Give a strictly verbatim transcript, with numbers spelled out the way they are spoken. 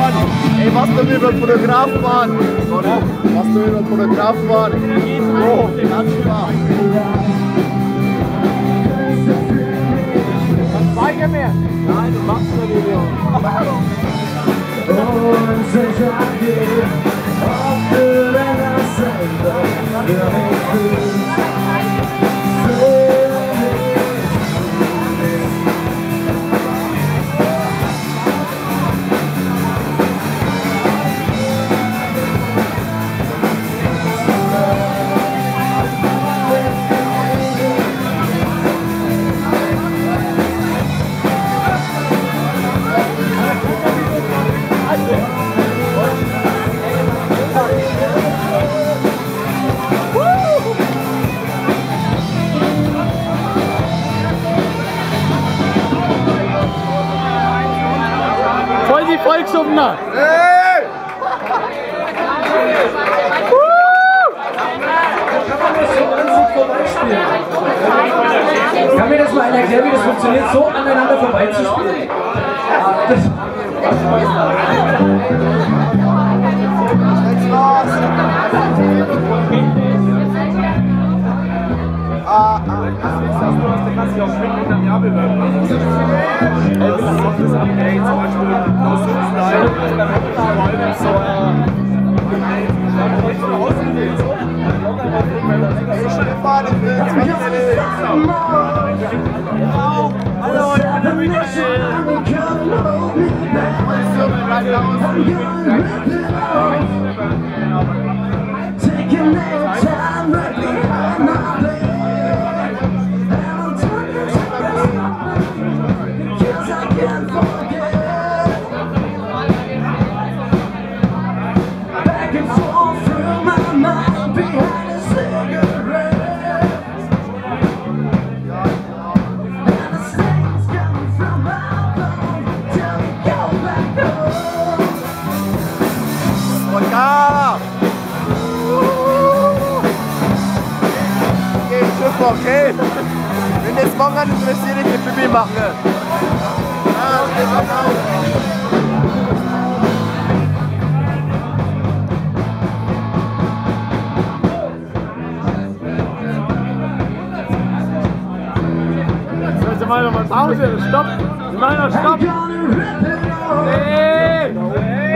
Mann. Ey, was denn über den Fotograf waren? Was denn über den Fotograf waren? Oh, ganz klar. Was zeige mir? Nein, du machst nur Video. Voll die Volksumner! Hey! Kann mir das mal einer erklären, wie das funktioniert, so aneinander vorbeizuspielen? Das Ah, ah, du kannst dich auch schwingen und am Jahr bewerben. Ey, wie lange macht das Update? Zum Beispiel aus Style und dann vor allem so, okay, wenn das morgen interessiert, ich will Bibi machen. Ja, das geht auch. Jetzt mal noch mal Pause, stopp! Wir machen noch Stopp! Nee.